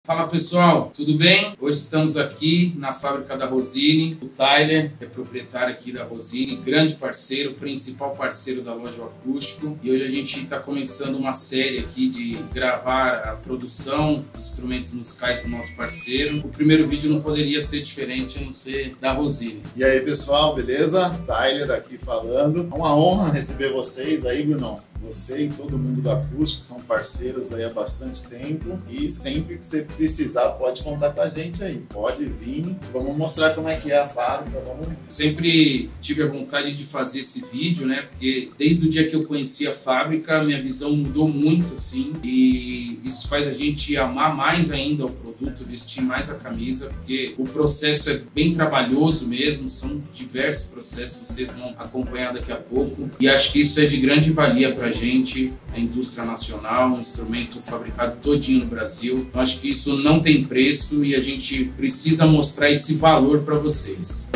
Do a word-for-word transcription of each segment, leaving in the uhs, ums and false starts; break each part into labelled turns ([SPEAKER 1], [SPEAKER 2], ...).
[SPEAKER 1] Fala pessoal, tudo bem? Hoje estamos aqui na fábrica da Rosini. O Tyler é proprietário aqui da Rosini, grande parceiro, principal parceiro da loja Acústico. E hoje a gente está começando uma série aqui de gravar a produção dos instrumentos musicais do nosso parceiro. O primeiro vídeo não poderia ser diferente a não ser da Rosini.
[SPEAKER 2] E aí pessoal, beleza? Tyler aqui falando. É uma honra receber vocês aí, Brunão. Você e todo mundo do Acústico são parceiros aí há bastante tempo e sempre que você precisar pode contar com a gente aí, pode vir, vamos mostrar como é que é a fábrica, vamos...
[SPEAKER 1] Sempre tive a vontade de fazer esse vídeo, né, porque desde o dia que eu conheci a fábrica, minha visão mudou muito, assim, e isso faz a gente amar mais ainda o produto, vestir mais a camisa, porque o processo é bem trabalhoso mesmo, são diversos processos, vocês vão acompanhar daqui a pouco, e acho que isso é de grande valia para gente, a indústria nacional, um instrumento fabricado todinho no Brasil. Eu acho que isso não tem preço e a gente precisa mostrar esse valor para vocês.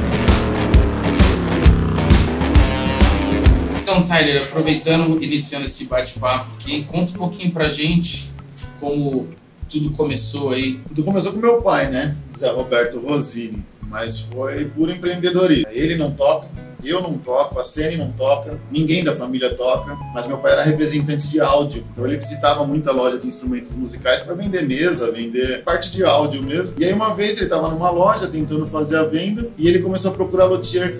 [SPEAKER 1] Então, Tyler, aproveitando, iniciando esse bate-papo aqui, conta um pouquinho pra gente como tudo começou aí.
[SPEAKER 2] Tudo começou com meu pai, né? Zé Roberto Rosini, mas foi puro empreendedorismo. Ele não toca, eu não toco, a Sene não toca, ninguém da família toca, mas meu pai era representante de áudio, então ele visitava muita loja de instrumentos musicais para vender mesa, vender parte de áudio mesmo. E aí uma vez ele estava numa loja tentando fazer a venda e ele começou a procurar luthier que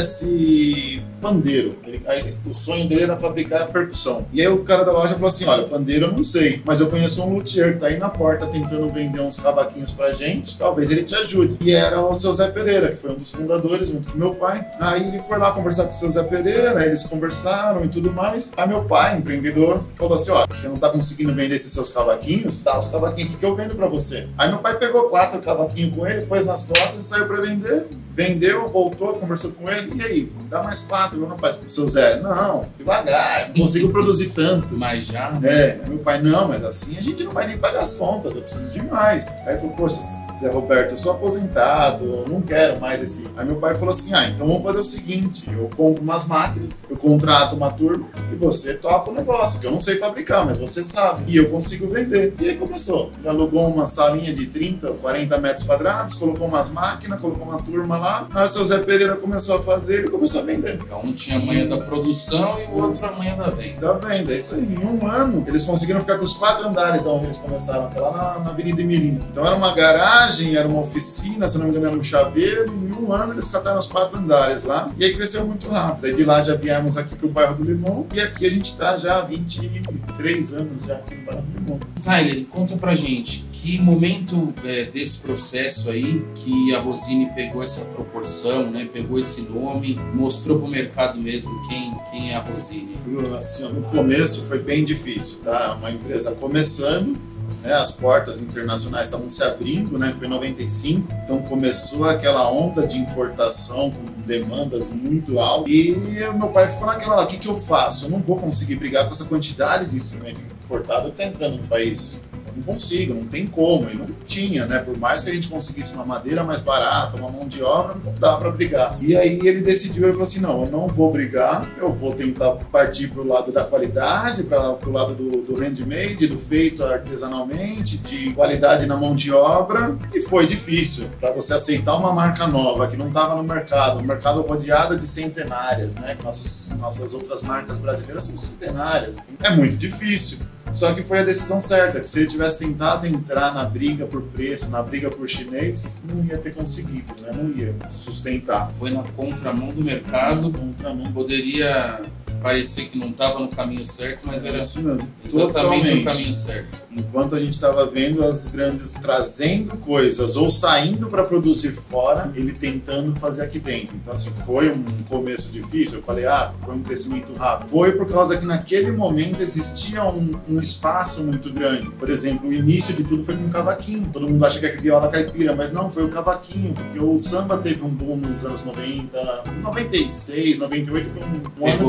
[SPEAKER 2] fizesse pandeiro. Ele, aí, o sonho dele era fabricar percussão. E aí o cara da loja falou assim, olha, pandeiro eu não sei, mas eu conheço um luthier que tá aí na porta tentando vender uns cavaquinhos pra gente, talvez ele te ajude. E era o seu Zé Pereira, que foi um dos fundadores junto com meu pai. Aí ele foi lá conversar com o seu Zé Pereira, aí eles conversaram e tudo mais. Aí meu pai, empreendedor, falou assim, ó, você não tá conseguindo vender esses seus cavaquinhos? Tá, os cavaquinhos aqui que eu vendo pra você. Aí meu pai pegou quatro cavaquinhos com ele, pôs nas costas e saiu pra vender. Vendeu, voltou, conversou com ele, e aí, dá mais quatro, meu rapaz. O seu Zé, não, devagar, não consigo produzir tanto.
[SPEAKER 1] Mas já, né?
[SPEAKER 2] É, meu pai, não, mas assim a gente não vai nem pagar as contas, eu preciso de mais. Aí ele falou, poxa, Zé Roberto, eu sou aposentado, eu não quero mais esse... Aí meu pai falou assim, ah, então vamos fazer o seguinte, eu compro umas máquinas, eu contrato uma turma e você toca o negócio, que eu não sei fabricar, mas você sabe, e eu consigo vender. E aí começou, ele alugou uma salinha de trinta, quarenta metros quadrados, colocou umas máquinas, colocou uma turma lá, aí o seu Zé Pereira começou a fazer e começou a vender.
[SPEAKER 1] Um tinha a manha da produção e o outro a manha da venda.
[SPEAKER 2] Da venda, é isso aí. Em um ano, eles conseguiram ficar com os quatro andares onde eles começaram, que é lá na, na Avenida Imirim. Então era uma garagem, era uma oficina, se não me engano era um chaveiro, e em um ano eles cataram os quatro andares lá, e aí cresceu muito rápido. Aí de lá já viemos aqui pro bairro do Limão, e aqui a gente tá já há vinte e três anos já aqui no bairro do Limão.
[SPEAKER 1] Tyler, conta pra gente, que momento é, desse processo aí que a Rosini pegou essa proporção, né, pegou esse nome, mostrou pro mercado mesmo quem, quem é a Rosini?
[SPEAKER 2] Assim, no começo foi bem difícil, tá? Uma empresa começando, né, as portas internacionais estavam se abrindo, né, foi em noventa e cinco, então começou aquela onda de importação com demandas muito altas e meu pai ficou naquela, o que que eu faço? Eu não vou conseguir brigar com essa quantidade de instrumento importado que está entrando no país. Não consigo, não tem como, e não tinha, né? Por mais que a gente conseguisse uma madeira mais barata, uma mão de obra, não dá para brigar. E aí ele decidiu, ele falou assim, não, eu não vou brigar, eu vou tentar partir para o lado da qualidade, para o lado do, do handmade, do feito artesanalmente, de qualidade na mão de obra, e foi difícil para você aceitar uma marca nova que não estava no mercado, um mercado rodeado de centenárias, né? Que nossas, nossas outras marcas brasileiras são centenárias. É muito difícil. Só que foi a decisão certa, que se ele tivesse tentado entrar na briga por preço, na briga por chinês, não ia ter conseguido, né? Não ia sustentar.
[SPEAKER 1] Foi na contramão do mercado,
[SPEAKER 2] contramão.
[SPEAKER 1] Poderia parecer que não estava no caminho certo, mas era
[SPEAKER 2] isso mesmo.
[SPEAKER 1] Exatamente
[SPEAKER 2] Totalmente.
[SPEAKER 1] o caminho certo.
[SPEAKER 2] Enquanto a gente estava vendo as grandes trazendo coisas ou saindo para produzir fora, ele tentando fazer aqui dentro. Então assim, foi um começo difícil, eu falei, ah, foi um crescimento rápido. Foi por causa que naquele momento existia um, um espaço muito grande. Por exemplo, o início de tudo foi com o cavaquinho. Todo mundo acha que é viola caipira, mas não, foi o cavaquinho, porque o samba teve um boom nos anos noventa, noventa e seis, noventa e oito, foi um, um
[SPEAKER 1] Pegou
[SPEAKER 2] ano de...
[SPEAKER 1] bem aqui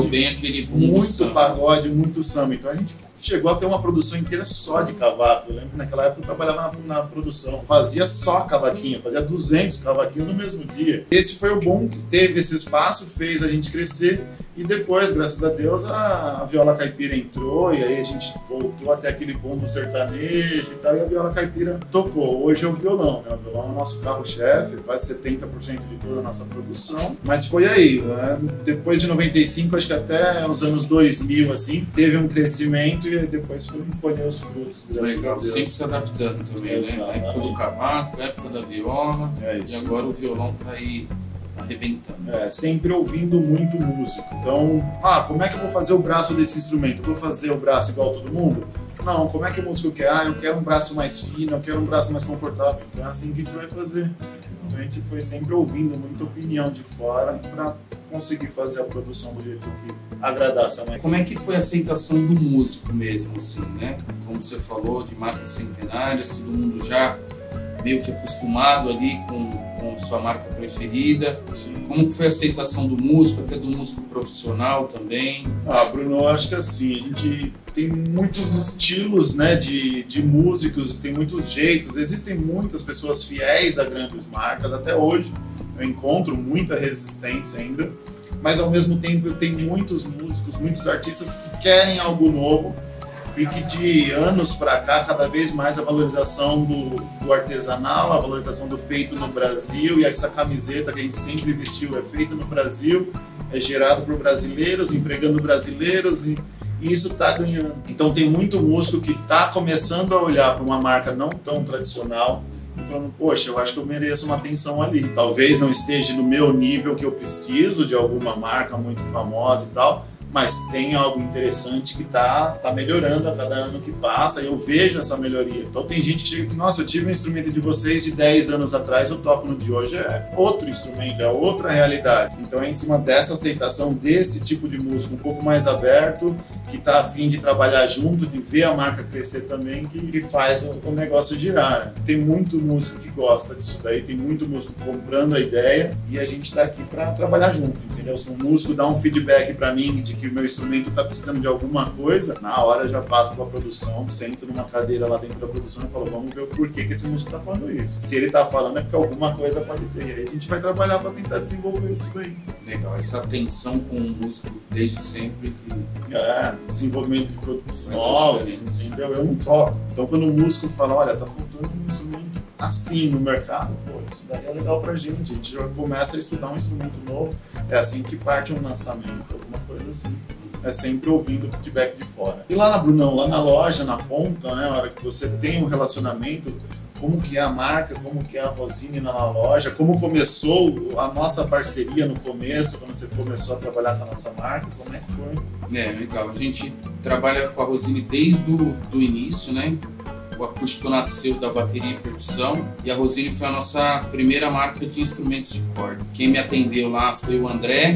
[SPEAKER 1] aquele
[SPEAKER 2] muito pagode, muito samba. Então a gente chegou a ter uma produção inteira só de cavaco. Eu lembro que naquela época eu trabalhava na, na produção, fazia só cavaquinho, fazia duzentos cavaquinhos no mesmo dia. Esse foi o bom que teve esse espaço, fez a gente crescer. E depois, graças a Deus, a, a viola caipira entrou e aí a gente voltou até aquele pombo sertanejo e tal, e a viola caipira tocou. Hoje é o violão, né? O violão é o nosso carro-chefe, quase setenta por cento de toda a nossa produção. Mas foi aí, né? Depois de noventa e cinco, acho que até os anos dois mil, assim, teve um crescimento e depois foi colher os frutos.
[SPEAKER 1] Legal, sempre se adaptando também,
[SPEAKER 2] Exatamente.
[SPEAKER 1] né? A época do cavaco, a época da viola,
[SPEAKER 2] é isso.
[SPEAKER 1] E agora o violão tá aí arrebentando.
[SPEAKER 2] É, sempre ouvindo muito músico. Então, ah, como é que eu vou fazer o braço desse instrumento? Eu vou fazer o braço igual todo mundo? Não, como é que o músico quer? Ah, eu quero um braço mais fino, eu quero um braço mais confortável. Então é assim que a gente vai fazer. Então a gente foi sempre ouvindo muita opinião de fora para conseguir fazer a produção do jeito que agradasse a mãe.
[SPEAKER 1] Como é que foi a aceitação do músico mesmo, assim, né? Como você falou, de marcas centenárias, todo mundo já meio que acostumado ali com, com sua marca preferida.
[SPEAKER 2] Sim.
[SPEAKER 1] Como que foi a aceitação do músico, até do músico profissional também?
[SPEAKER 2] Ah, Bruno, eu acho que assim, a gente tem muitos estilos, né, de, de músicos, tem muitos jeitos, existem muitas pessoas fiéis a grandes marcas, até hoje eu encontro muita resistência ainda, mas ao mesmo tempo eu tenho muitos músicos, muitos artistas que querem algo novo, e que de anos para cá, cada vez mais a valorização do, do artesanal, a valorização do feito no Brasil, e essa camiseta que a gente sempre vestiu é feita no Brasil, é gerado por brasileiros, empregando brasileiros, e, e isso está ganhando. Então tem muito músico que está começando a olhar para uma marca não tão tradicional e falando, poxa, eu acho que eu mereço uma atenção ali. Talvez não esteja no meu nível que eu preciso de alguma marca muito famosa e tal, mas tem algo interessante que está tá melhorando a cada ano que passa e eu vejo essa melhoria. Então tem gente que chega que, nossa, eu tive um instrumento de vocês de dez anos atrás, eu toco no de hoje, é outro instrumento, é outra realidade. Então é em cima dessa aceitação desse tipo de músico um pouco mais aberto, que está a fim de trabalhar junto, de ver a marca crescer também, que, que faz o, o negócio girar. Tem muito músico que gosta disso daí, tem muito músico comprando a ideia e a gente está aqui para trabalhar junto, entendeu? Se um músico dá um feedback para mim de que que o meu instrumento está precisando de alguma coisa, na hora já passo para a produção, sento numa cadeira lá dentro da produção e falo, vamos ver o porquê que esse músico está falando isso. Se ele está falando é porque alguma coisa pode ter. E aí a gente vai trabalhar para tentar desenvolver isso aí.
[SPEAKER 1] Legal, essa atenção com o músico desde sempre. Que...
[SPEAKER 2] É, desenvolvimento de produtos novos, entendeu? Eu não toco. Então quando o músico fala, olha, tá faltando um instrumento assim no mercado, pô, isso daí é legal pra gente. A gente já começa a estudar um instrumento novo, é assim que parte um lançamento, alguma coisa assim. É sempre ouvindo o feedback de fora. E lá na Brunão, lá na loja, na ponta, né, na hora que você tem um relacionamento, como que é a marca, como que é a Rosine na loja, como começou a nossa parceria no começo, quando você começou a trabalhar com a nossa marca, como é que foi?
[SPEAKER 1] É, legal. A gente trabalha com a Rosine desde o do início, né? O acústico nasceu da bateria e percussão e a Rosine foi a nossa primeira marca de instrumentos de corda. Quem me atendeu lá foi o André,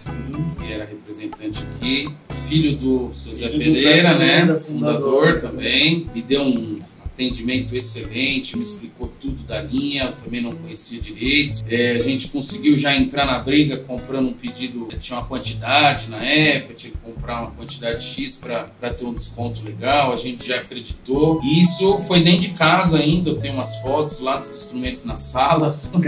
[SPEAKER 1] que era representante aqui, filho do seu Zé Pereira, né? Fundador, fundador também, me deu um atendimento excelente, me explicou tudo da linha, eu também não conhecia direito. É, a gente conseguiu já entrar na briga comprando um pedido, tinha uma quantidade na época, tinha que comprar uma quantidade X para ter um desconto legal, a gente já acreditou. E isso foi dentro de casa ainda, eu tenho umas fotos lá dos instrumentos na sala.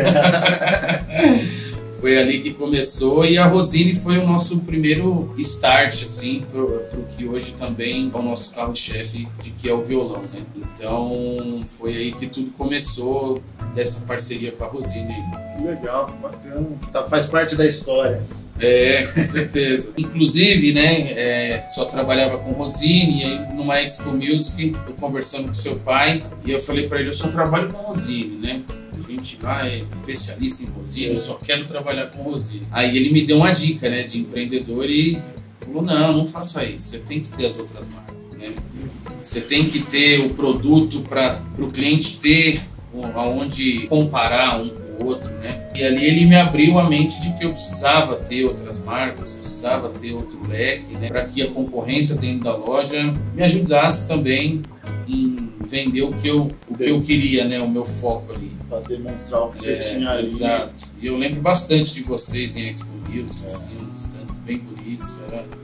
[SPEAKER 1] Foi ali que começou e a Rosine foi o nosso primeiro start, assim, pro, pro que hoje também é o nosso carro-chefe, de que é o violão, né? Então, foi aí que tudo começou, dessa parceria com a Rosine.
[SPEAKER 2] Que legal, que bacana. Tá, faz parte da história.
[SPEAKER 1] É, com certeza. Inclusive, né, é, só trabalhava com Rosine, e aí numa Expo Music, eu conversando com seu pai, e eu falei para ele, eu só trabalho com Rosine, né? A gente lá é especialista em Rosine, eu só quero trabalhar com Rosine. Aí ele me deu uma dica, né, de empreendedor e falou, não, não faça isso, você tem que ter as outras marcas, né? Você tem que ter o produto para o cliente ter aonde comparar um com o outro, né? E ali ele me abriu a mente de que eu precisava ter outras marcas, precisava ter outro leque, né? Para que a concorrência dentro da loja me ajudasse também em vender o que eu, o que eu queria, né? O meu foco ali.
[SPEAKER 2] Para demonstrar o que você
[SPEAKER 1] é,
[SPEAKER 2] tinha ali.
[SPEAKER 1] Exato. E eu lembro bastante de vocês em Expo Music, assim, uns estandes bem bonitos, era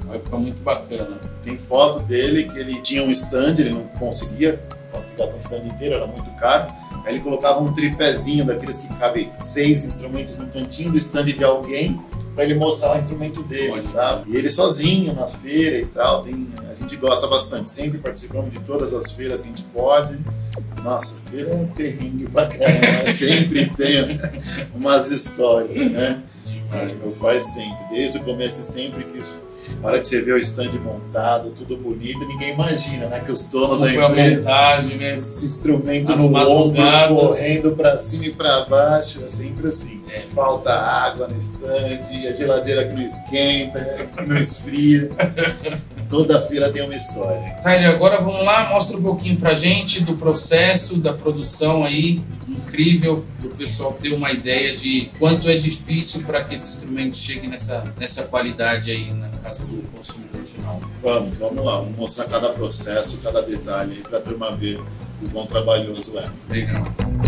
[SPEAKER 1] Uma época muito bacana.
[SPEAKER 2] Tem foto dele que ele tinha um stand, ele não conseguia ficar com o stand inteiro, era muito caro. Aí ele colocava um tripézinho daqueles que cabe seis instrumentos no cantinho do stand de alguém para ele mostrar o instrumento dele, Pode. sabe? E ele sozinho nas feiras e tal, tem, a gente gosta bastante, sempre participamos de todas as feiras que a gente pode. Nossa, feira é um perrengue bacana, né? Sempre tem umas histórias, né? Mas meu pai sempre, desde o começo sempre quis. Na hora que você vê o stand montado, tudo bonito, ninguém imagina, né? Que os donos
[SPEAKER 1] Como
[SPEAKER 2] da
[SPEAKER 1] foi
[SPEAKER 2] empresa,
[SPEAKER 1] a montagem, né?
[SPEAKER 2] esse instrumento
[SPEAKER 1] As
[SPEAKER 2] no ombro,
[SPEAKER 1] madrugadas.
[SPEAKER 2] correndo pra cima e pra baixo, é sempre assim.
[SPEAKER 1] É.
[SPEAKER 2] Falta água no stand, a geladeira que não esquenta, que não esfria. Toda feira tem uma história.
[SPEAKER 1] Tyler, agora vamos lá, mostra um pouquinho pra gente do processo, da produção aí, incrível, para o pessoal ter uma ideia de quanto é difícil para que esse instrumento chegue nessa, nessa qualidade aí na casa do consumidor final.
[SPEAKER 2] Vamos, vamos lá, vamos mostrar cada processo, cada detalhe aí para a turma ver o quão trabalhoso é.
[SPEAKER 1] Legal.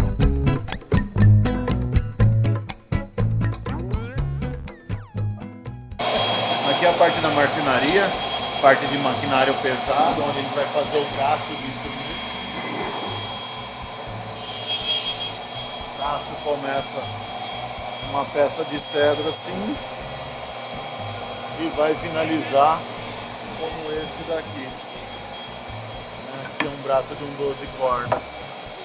[SPEAKER 2] Aqui é a parte da marcenaria, parte de maquinário pesado, onde a gente vai fazer o braço do instrumento. O braço começa uma peça de cedro assim e vai finalizar como esse daqui. Aqui é um braço de um doze cordas.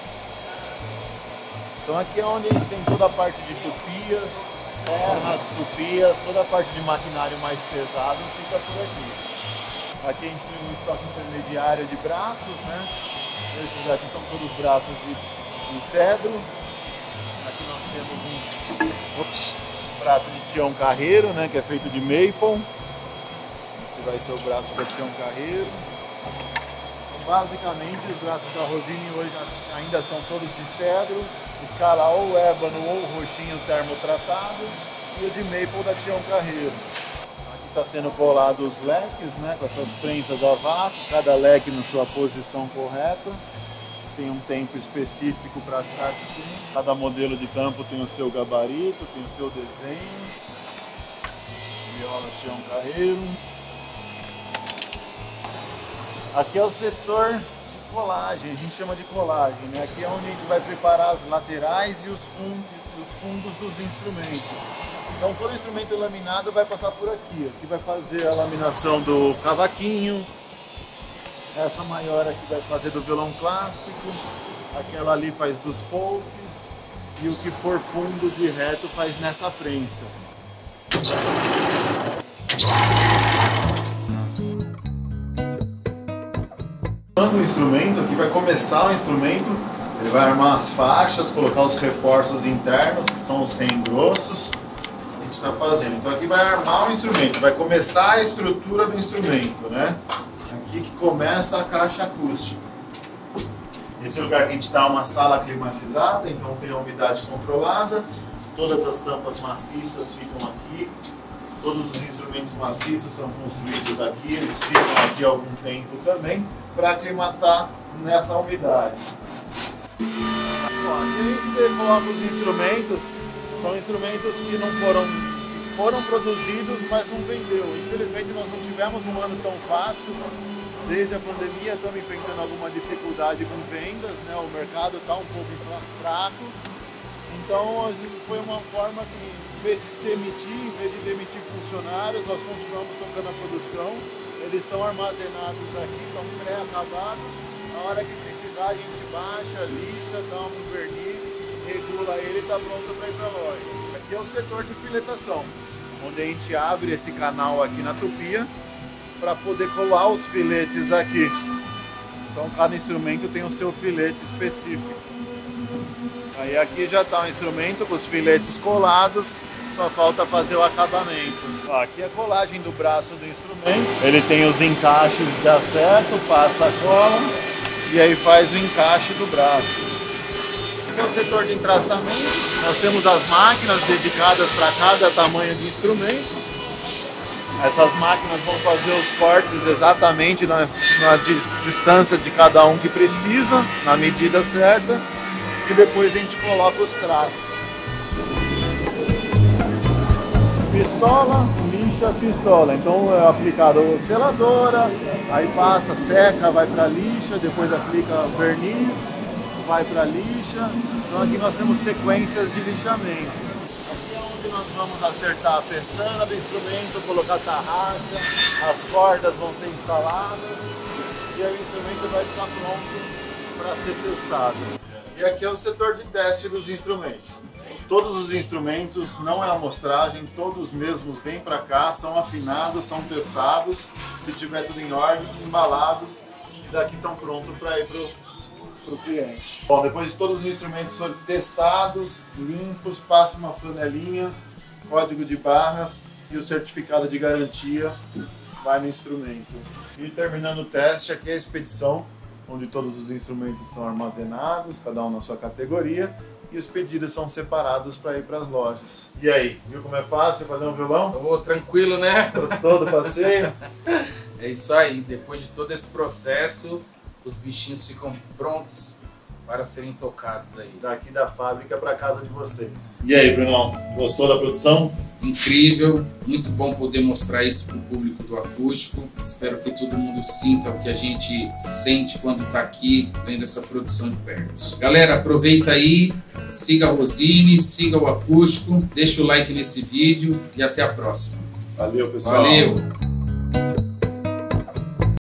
[SPEAKER 2] Então aqui é onde a gente tem toda a parte de tupias, terras, tupias, toda a parte de maquinário mais pesado fica por aqui. Aqui a gente tem um estoque intermediário de braços, né? Esses aqui são todos braços de, de cedro. Aqui nós temos um ups, braço de Tião Carreiro, né? Que é feito de maple. Esse vai ser o braço da Tião Carreiro. Então, basicamente, os braços da Rosine hoje ainda são todos de cedro, escala ou ébano ou roxinho termotratado, e o de maple da Tião Carreiro. Está sendo colado os leques, né, com essas prensas a vácuo, cada leque na sua posição correta. Tem um tempo específico para estar assim. Cada modelo de tampo tem o seu gabarito, tem o seu desenho. Viola Tião Carreiro. Aqui é o setor de colagem, a gente chama de colagem, né? Aqui é onde a gente vai preparar as laterais e os fundos, os fundos dos instrumentos. Então todo instrumento laminado vai passar por aqui. Aqui vai fazer a laminação do cavaquinho. Essa maior aqui vai fazer do violão clássico. Aquela ali faz dos folks. E o que for fundo de reto faz nessa prensa. O instrumento aqui vai começar o instrumento. Ele vai armar as faixas, colocar os reforços internos, que são os reengrossos. Está fazendo. Então aqui vai armar o instrumento, vai começar a estrutura do instrumento, né? Aqui que começa a caixa acústica. Esse lugar que a gente está é uma sala climatizada, então tem a umidade controlada. Todas as tampas maciças ficam aqui. Todos os instrumentos maciços são construídos aqui, eles ficam aqui há algum tempo também, para aclimatar nessa umidade. Bom, aqui a gente coloca os instrumentos. São instrumentos que não foram, foram produzidos, mas não vendeu. Infelizmente nós não tivemos um ano tão fácil. Desde a pandemia estamos enfrentando alguma dificuldade com vendas, né? O mercado está um pouco fraco. Então a gente foi uma forma que, em vez de demitir, em vez de demitir funcionários, nós continuamos tocando a produção. Eles estão armazenados aqui, estão pré-acabados. Na hora que precisar a gente baixa, lixa, dá um verniz, regula ele e está pronto para ir para a loja. Aqui é o setor de filetação, onde a gente abre esse canal aqui na tupia para poder colar os filetes aqui. Então cada instrumento tem o seu filete específico. Aí aqui já está o instrumento com os filetes colados, só falta fazer o acabamento. Ó, aqui é a colagem do braço do instrumento. Ele tem os encaixes de acerto, passa a cola e aí faz o encaixe do braço. Aqui é o setor de entrastamento. Nós temos as máquinas dedicadas para cada tamanho de instrumento. Essas máquinas vão fazer os cortes exatamente na, na dis, distância de cada um que precisa, na medida certa. E depois a gente coloca os traços. Pistola, lixa lixa, pistola. Então é aplicado seladora, aí passa, seca, vai para lixa, depois aplica verniz, vai para lixa. Então aqui nós temos sequências de lixamento. Aqui é onde nós vamos acertar a pestana do instrumento, colocar tarraxa, as cordas vão ser instaladas e aí o instrumento vai ficar pronto para ser testado. E aqui é o setor de teste dos instrumentos. Todos os instrumentos, não é amostragem, todos mesmos vêm para cá, são afinados, são testados, se tiver tudo em ordem, embalados e daqui estão prontos para ir para o cliente. Bom, depois de todos os instrumentos forem testados, limpos, passa uma flanelinha, código de barras e o certificado de garantia vai no instrumento. E terminando o teste, aqui é a expedição, onde todos os instrumentos são armazenados, cada um na sua categoria, e os pedidos são separados para ir para as lojas. E aí, viu como é fácil fazer um violão?
[SPEAKER 1] Oh, tranquilo, né?
[SPEAKER 2] Gostou do passeio?
[SPEAKER 1] É isso aí, depois de todo esse processo, os bichinhos ficam prontos para serem tocados aí.
[SPEAKER 2] Daqui da fábrica para casa de vocês. E aí, Brunão, gostou da produção?
[SPEAKER 1] Incrível, muito bom poder mostrar isso para o público do acústico. Espero que todo mundo sinta o que a gente sente quando está aqui vendo essa produção de perto. Galera, aproveita aí, siga a Rosine, siga o acústico, deixa o like nesse vídeo e até a próxima.
[SPEAKER 2] Valeu, pessoal.
[SPEAKER 1] Valeu.